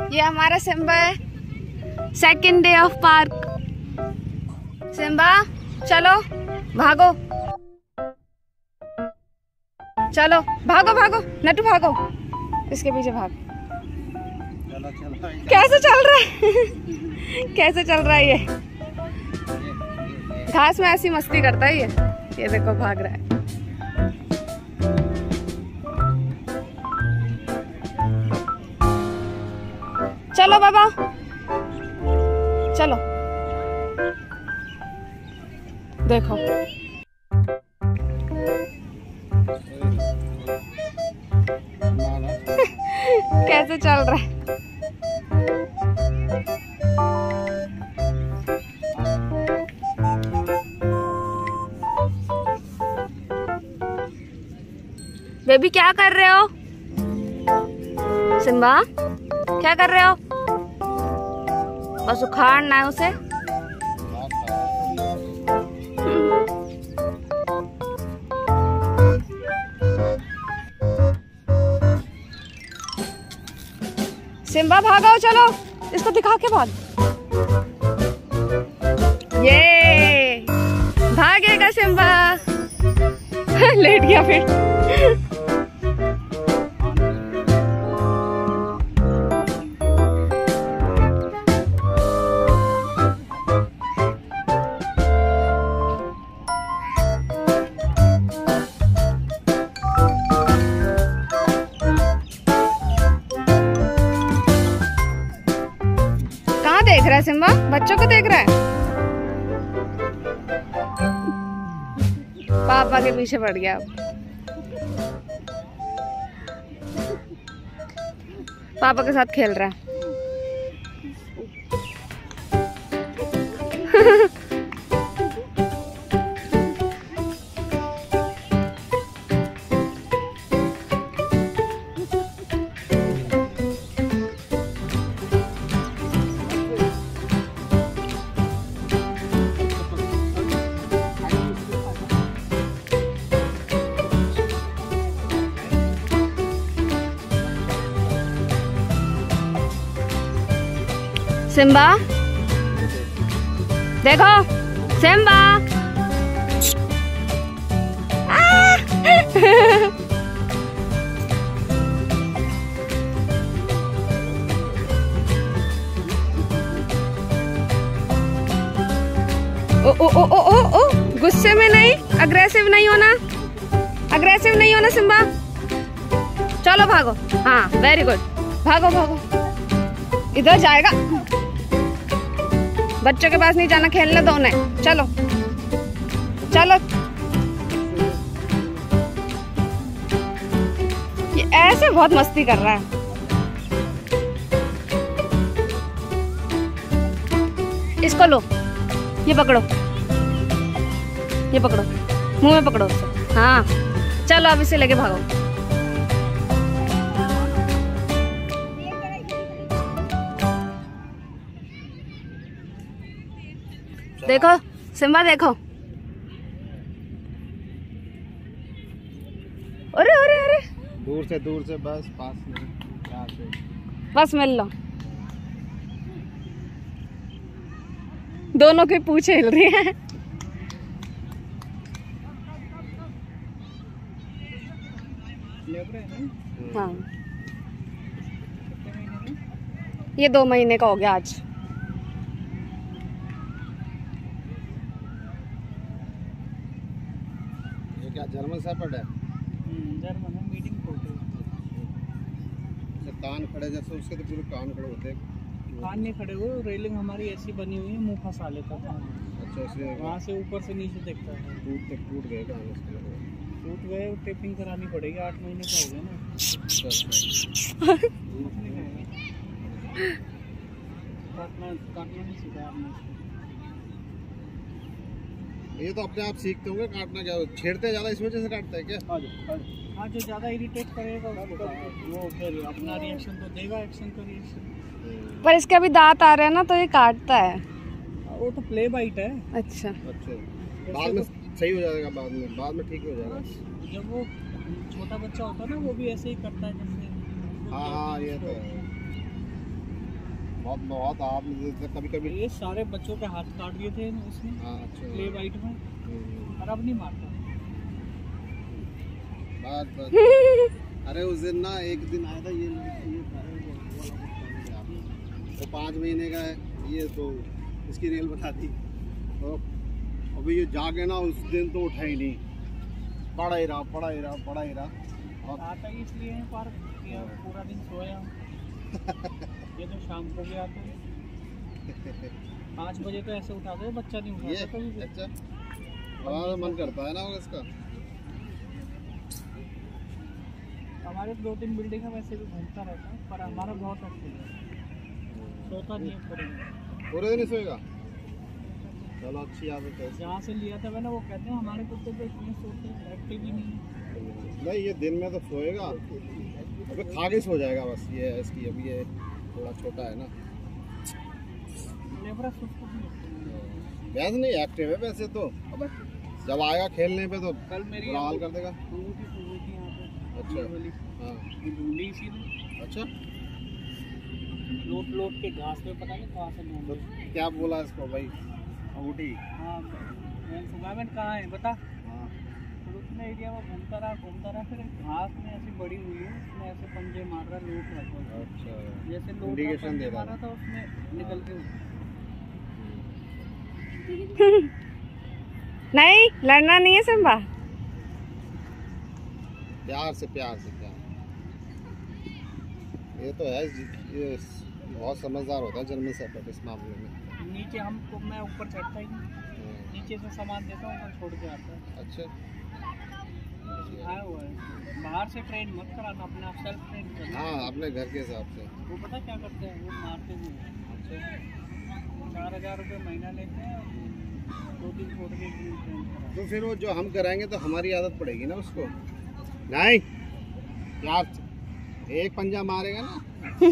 ये हमारा सिम्बा है। Second day of park. Simba चलो भागो, चलो भागो भागो नटू भागो, इसके पीछे भाग। कैसे चल रहा है कैसे चल रहा है ये? घास में ऐसी मस्ती करता है ये देखो भाग रहा है। चलो बाबा चलो, देखो कैसे चल रहा है। बेबी क्या कर रहे हो? सिम्बा क्या कर रहे हो? बस उखाड़ना है उसे। सिम्बा भागो, चलो इसको दिखा के भाग। ये भागेगा सिम्बा लेट गया फिर। देख रहा है सिम्बा? बच्चों को देख रहा है। पापा के पीछे पड़ गया। पापा के साथ खेल रहा है। सिम्बा देखो, सिम्बा ओ ओ ओ ओ ओ ओ, गुस्से में नहीं, अग्रेसिव नहीं होना, अग्रेसिव नहीं होना सिम्बा। चलो भागो, हाँ वेरी गुड, भागो भागो, इधर जाएगा। बच्चों के पास नहीं जाना, खेलने दो उन्हें। चलो चलो, ये ऐसे बहुत मस्ती कर रहा है। इसको लो, ये पकड़ो, ये पकड़ो, मुंह में पकड़ो उसे। हाँ चलो अब इसे लेके भागो। देखो सिम्बा देखो, अरे अरे अरे, दूर से बस, पास में बस मिल लो। दोनों की पूंछ हिल रही है। हाँ ये 2 महीने का हो गया आज। क्या जर्मन शेफर्ड है? जर्मन है, मीडियम कोट है। कान खड़े जैसे उसके तो पूरे कान खड़े होते हैं। कान नहीं खड़े हुए, रेलिंग हमारी ऐसी बनी हुई है, मुंह फंसा लेता था। अच्छा, इसलिए वहाँ से ऊपर से नीचे देखता है। टूट गए क्या? टूट गए, टेपिंग करानी पड़ेगी। 8 महीने का हो गया ना। काटना नहीं सीखा आपने। ये तो अपने आप सीखते होंगे काटना। क्या छेड़ते ज्यादा इस वजह से काटता है क्या? हाँ, जो ज्यादा इरिटेट करेगा वो फिर अपना रिएक्शन तो देगा, एक्शन का रिएक्शन। पर इसके अभी दांत आ रहे हैं ना, तो ये काटता है। वो तो प्ले बाइट है। अच्छा, बाद में सही हो जाएगा, बाद में ठीक हो जाएगा। जब वो छोटा बच्चा होता है ना, वो भी ऐसे ही करता है जैसे। हाँ ये तो है। बहुत बहुत आप कभी कभी। ये सारे बच्चों के हाथ काट दिए थे इसने। हाँ अच्छा। प्ले वाइट में। और अब नहीं मारता। बस अरे उस दिन ना एक दिन आया था ये वो 5 महीने का है ये, तो इसकी रेल बता दी। तो अभी ये जागे ना उस दिन तो उठा ही नहीं, पड़ा ही रहा। और आता ही इसलिए है पार्क, पूरा दिन सोया। ये तो शाम को भी आते हैं 5 बजे, तो ऐसे उठाते हैं, बच्चा नहीं उठाता कभी भी। अच्छा हमारा मन करता है ना वो इसका। हमारे 2-3 बिल्डिंग है, वैसे भी घूमता रहता है, पर हमारा बहुत एक्टिव है, सोता नहीं है पूरे दिन ही सोएगा। चलो अच्छी आदत है। जहाँ से लिया था मैंने, वो कहते हैं हमारे कुत्ते तो इतने सोते हैं, एक्टिव ही नहीं है। नहीं ये दिन में तो सोएगा, अबे खा के सो जाएगा बस। ये है इसकी, अभी ये थोड़ा छोटा है ना। लेबरा सुस्त भी होते हैं। वैसे नहीं एक्टिव है वैसे तो, जब आएगा खेलने पे तो कल मेरी बुरा हाल कर देगा। अंगूठी सो गई थी यहाँ पे। अच्छा। ये वाली। हाँ ये ढूंढी इसी ने। अच्छा। लोट के घास में, पता नहीं कहाँ से तो ढूंढी। क्या बोला इसको भाई अंगूठी? हाँ मैंने सुबह में कहाँ है बता। हाँ तो उसने एरिया में घूमता रहा, फिर घास में ऐसी बड़ी हुई है, उसमें ऐसे पंजे मार रहा, लूट रहा था। अच्छा जैसे लूट रहा, इंडिकेशन दे पंजे रहा मारा था, उसमें निकल के नहीं लड़ना नहीं है सिम्बा। प्यार से ये तो है, ये बहुत समझदार होता है जर्मन शेफर्ड इस मामले में। नीचे हमको, मैं ऊपर चढ़ता ही नहीं, नीचे से सामान देता हूँ तो छोड़ के आता है। अच्छा आया हुआ है, बाहर से ट्रेन मत कराना, अपने आप सेल्फ ट्रेन करना। हाँ अपने घर के हिसाब से। वो पता क्या करते हैं, वो मारते भी हैं। अच्छा 4,000 रुपये महीना लेते हैं, 2 दिन छोड़ के ट्रेन करा। तो फिर वो जो हम कराएंगे तो हमारी आदत पड़ेगी ना उसको। नहीं यार एक पंजा मारेगा ना।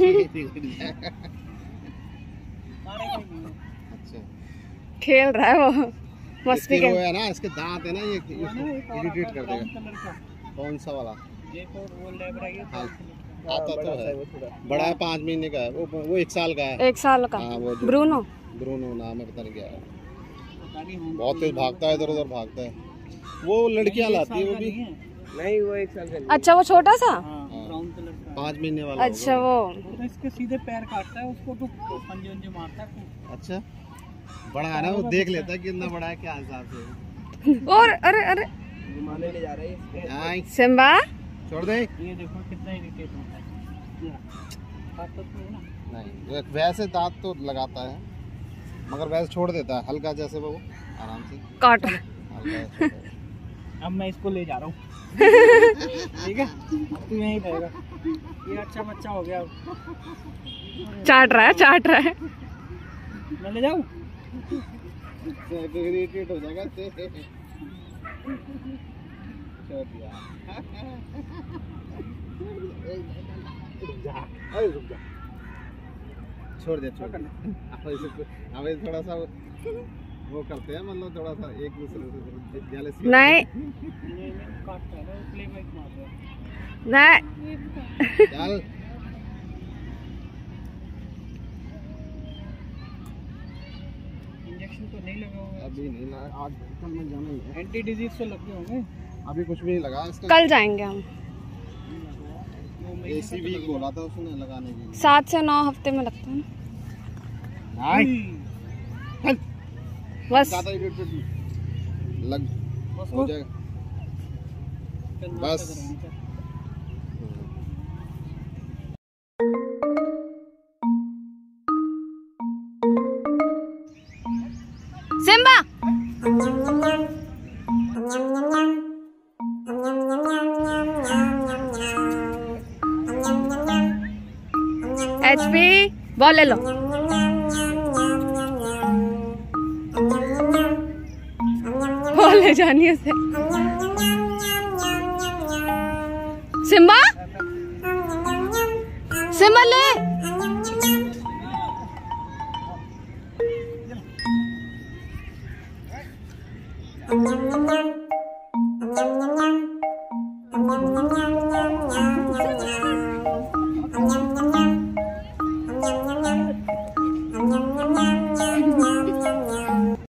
मारेगा ही नहीं। अच्छा खेल रहा है वो, मस्ती इसके वो कर। है ना, इसके दांत है ना, ये वो ना एक और इरिटेट आता कर है ब्राउन देगा। कलर का, कौन सा वाला? एक और वो लेबरा, ये हाँ। ब्राउन आता तो है, बड़ा है 5 महीने का है वो 1 साल का है। 1 साल का हाँ वो जो ब्रूनो। ब्रूनो नाम है, पता नहीं क्या है। पता नहीं हम बहुत तेज भागता है, इधर उधर भागता है। वो लड़कियां लाती है वो भी। नहीं, वो 1 साल का। अच्छा वो छोटा सा। हाँ, ब्राउन कलर का। 5 महीने वाला अच्छा होगा। वो वो तो इसके सीधे पैर काटता है, उसको तो पंजे वंजे मारता है। अच्छा बड़ा है ना, वो देख लेता है कितना बड़ा है, क्या हिसाब से। और अरे घुमाने ले जा रहे हैं। हाँ, सिम्बा छोड़ दे। ये देखो कितना इरिटेट होता है। खाता तो है ना। नहीं वैसे दांत तो लगाता है, मगर वैसे छोड़ देता है हल्का, जैसे वो आराम से काट। हल्का छोड़ देता अब मैं इसको ले जा रहा हूँ। ठीक है, तू यहीं रहेगा। ये अच्छा बच्चा हो गया। चाट रहा है। मैं ले जाऊँ? है। इरिटेट हो जाएगा से। छोड़ दिया। रुक जा। छोड़ दे। हमें थोड़ा सा वो करते हैं, मतलब थोड़ा सा एक दूसरे से जेलसी। नहीं काटता है ना, प्ले वाइट मार रहा है। नहीं चल इंजेक्शन तो नहीं लगा होगा। अभी नहीं लगा, आज कल में जाना ही है। एंटी डिजीज तो लगे होंगे। अभी कुछ भी नहीं लगा इसका। कल जाएंगे हम। एसी भी बोला था उसने लगाने के लिए। 7 से 9 हफ्ते में लगता है ना। नहीं बस ज़्यादा इरिटेट लग हो जाएगा बस। सिम्बा HP बॉल ले लो। बॉल ले जानी है उसे। सिम्बा सिम्बा ले।